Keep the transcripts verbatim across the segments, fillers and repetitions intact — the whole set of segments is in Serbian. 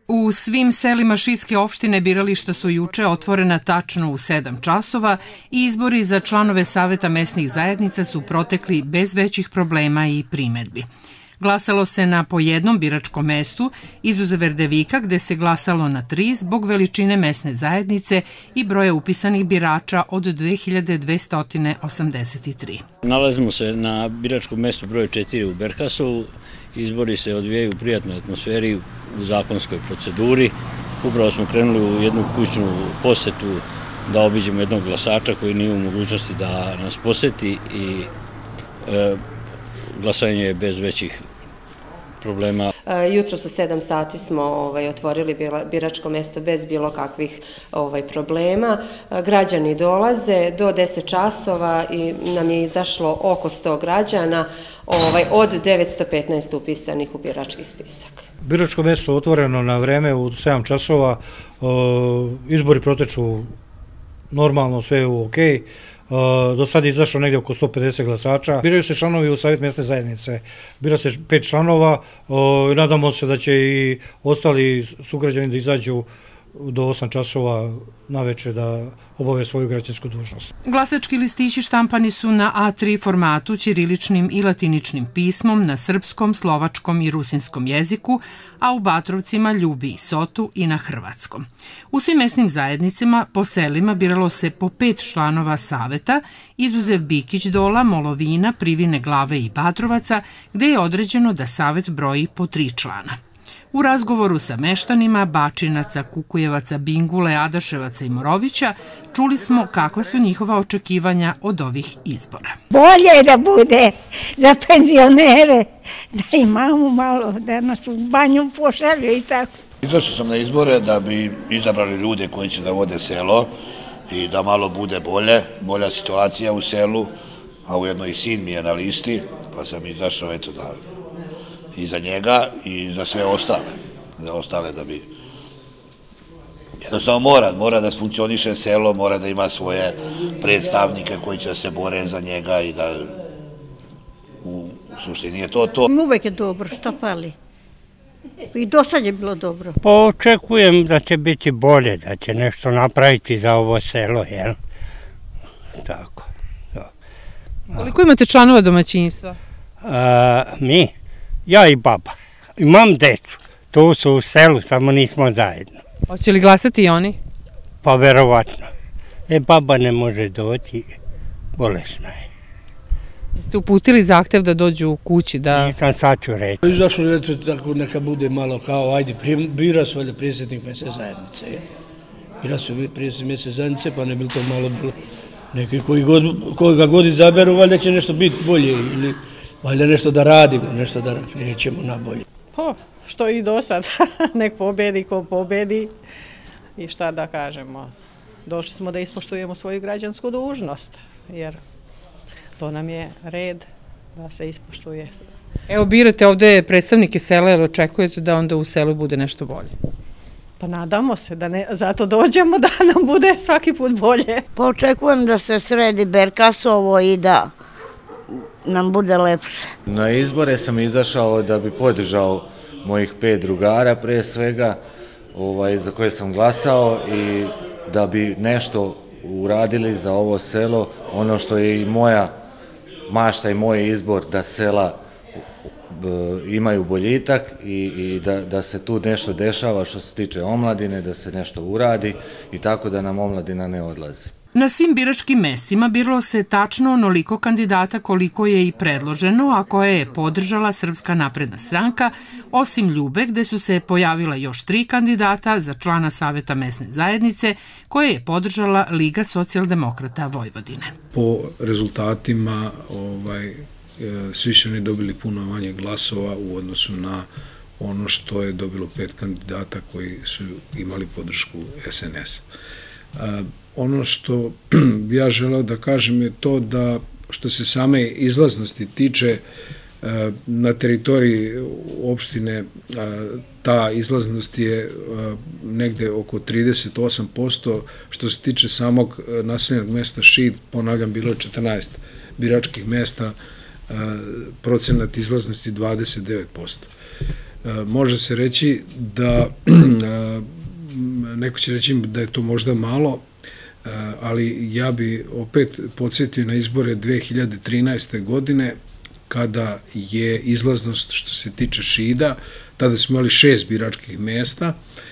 U svim selima Šidske opštine birališta su juče otvorena tačno u sedam časova i izbori za članove Saveta mesnih zajednica su protekli bez većih problema i primedbi. Glasalo se na po jednom biračkom mestu, izuzev Erdevika gde se glasalo na tri zbog veličine mesne zajednice i broja upisanih birača od dve hiljade dvesta osamdeset tri. Nalazimo se na biračkom mestu broj četiri u Berkasovu. Izbori se odvijaju u prijatnoj atmosferi, u zakonskoj proceduri. Upravo smo krenuli u jednu kućnu posetu da obiđemo jednog glasača koji nije u mogućnosti da nas poseti i e, glasanje je bez većih problema. Jutro su sedam sati smo ovaj, otvorili biračko mesto bez bilo kakvih ovaj, problema. Građani dolaze do deset časova i nam je izašlo oko sto građana ovaj, od devetsto petnaest upisanih u birački spisak. Biračko mesto otvoreno na vreme u sedam časova, izbori proteču normalno, sve je okej. Do sada je izašlo negdje oko sto pedeset glasača. Biraju se članovi u Savjet mesne zajednice. Bira se pet članova. Nadamo se da će i ostali sugrađani da izađu do osam časova naveče da obave svoju građansku dužnost. Glasački listići štampani su na A tri formatu, ćiriličnim i latiničnim pismom, na srpskom, slovačkom i rusinskom jeziku, a u Batrovcima, Ljubi i Sotu i na hrvatskom. U svim mesnim zajednicama po selima biralo se po pet članova saveta, izuzev Bikić Dola, Molovina, Privine Glave i Batrovaca, gde je određeno da savet broji po tri člana. U razgovoru sa meštanima Bačinaca, Kukujevaca, Bingule, Adaševaca i Morovića čuli smo kakva su njihova očekivanja od ovih izbora. Bolje je da bude za penzionere, da imamo malo, da nas u banju pošalju i tako. Došao sam na izbore da bi izabrali ljude koji će da vode selo i da malo bude bolje, bolja situacija u selu, a ujedno i sin mi je na listi, pa sam izašao eto da i za njega i za sve ostale, za ostale da bi jednostavno mora, mora da funkcioniše selo, mora da ima svoje predstavnike koji će se bore za njega i da u suštini je to to. Uvek je dobro, šta fali? I do sad je bilo dobro. Pa očekujem da će biti bolje, da će nešto napraviti za ovo selo, jel? Tako. Koliko imate članova domaćinstva? Mi? Ja i baba. Imam decu. Tu su u selu, samo nismo zajedno. Hoće li glasati i oni? Pa verovatno. E, baba ne može doći, bolesna je. Jeste uputili zahtev da dođu u kući? Da... Nisam, sad ću reći. Izašlo je tako neka bude malo kao, ajde, bira su valjda predsjednik mesne zajednice. Bira su predsjednik mesne zajednice, pa ne bi to malo bilo neki koji ga god izaberu, valjda će nešto biti bolje ili valjda nešto da radimo, nešto da nećemo na bolje. Pa, što i do sad. Nek pobedi ko pobedi i šta da kažemo. Došli smo da ispoštujemo svoju građansku dužnost, jer to nam je red da se ispoštuje. Evo, birate ovde predstavnike sela, jer očekujete da onda u selu bude nešto bolje? Pa nadamo se, da ne, zato dođemo da nam bude svaki put bolje. Pa očekujem da se sredi Berkasovo i da nam bude lepše. Na izbore sam izašao da bi podržao mojih pet drugara pre svega, ovaj, za koje sam glasao i da bi nešto uradili za ovo selo, ono što je i moja mašta i moj izbor da sela imaju boljitak i, i da, da se tu nešto dešava što se tiče omladine, da se nešto uradi i tako da nam omladina ne odlazi. Na svim biračkim mestima biralo se tačno onoliko kandidata koliko je i predloženo, a koje je podržala Srpska napredna stranka, osim Ljube gde su se pojavila još tri kandidata za člana Saveta mesne zajednice koje je podržala Liga socijaldemokrata Vojvodine. Po rezultatima ovaj, svi su oni dobili puno manje glasova u odnosu na ono što je dobilo pet kandidata koji su imali podršku S N S. Ono što ja želeo da kažem je to da što se same izlaznosti tiče na teritoriji opštine, ta izlaznost je negde oko trideset osam posto, što se tiče samog naseljenog mesta Šid, ponavljam, bilo je četrnaest biračkih mesta, procenat izlaznosti dvadeset devet posto. Može se reći da, neko će reći da je to možda malo, ali ja bi opet podsjetio na izbore dve hiljade trinaeste. godine, kada je izlaznost što se tiče Šida, tada smo imali šest biračkih mesta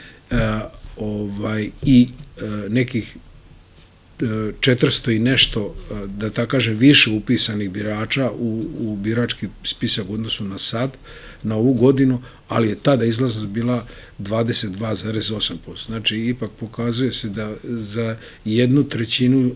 i nekih četiristo i nešto, da tako kažem, više upisanih birača u birački spisak u odnosu na sad, na ovu godinu, ali je tada izlaznost bila dvadeset dva zarez osam posto. Znači, ipak pokazuje se da za jednu trećinu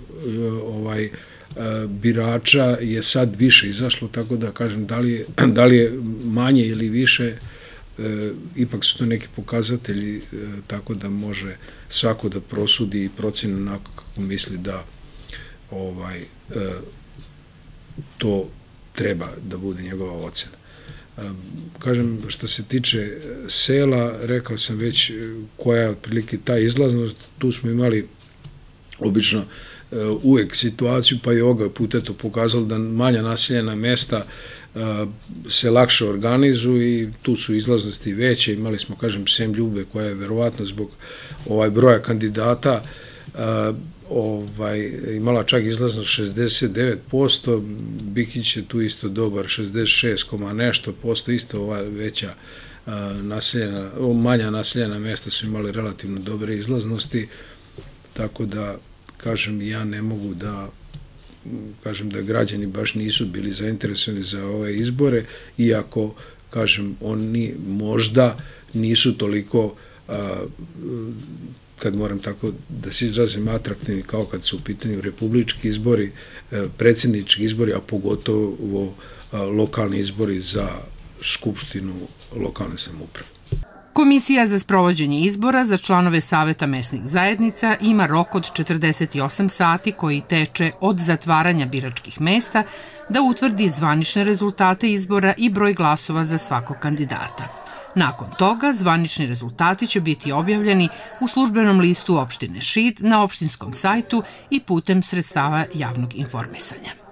birača je sad više izašlo, tako da kažem, da li je manje ili više, ipak su to neki pokazatelji, tako da može svako da prosudi i proceni onako kako misli da to treba da bude njegova ocena. Kažem, što se tiče sela, rekao sam već koja je otprilike ta izlaznost, tu smo imali obično uvek situaciju, pa i ovoga puta to pokazalo da manja naseljena mesta se lakše organizuju i tu su izlaznosti veće. Imali smo, kažem, Sem Ljube koja je verovatno zbog broja kandidata imala čak izlaznost šezdeset devet posto, Bikić je tu isto dobar, šezdeset šest koma nešto posto, isto ova veća naseljena, manja naseljena mesta su imali relativno dobre izlaznosti, tako da, kažem, ja ne mogu da kažem da građani baš nisu bili zainteresovani za ove izbore, iako, kažem, oni možda nisu toliko, kad moram tako da se izrazim, atraktivni kao kad su u pitanju republički izbori, predsjednički izbori, a pogotovo lokalni izbori za Skupštinu lokalne samouprave. Komisija za sprovođenje izbora za članove Saveta mesnih zajednica ima rok od četrdeset osam sati koji teče od zatvaranja biračkih mesta da utvrdi zvanične rezultate izbora i broj glasova za svakog kandidata. Nakon toga, zvanični rezultati će biti objavljeni u službenom listu opštine Šid, na opštinskom sajtu i putem sredstava javnog informisanja.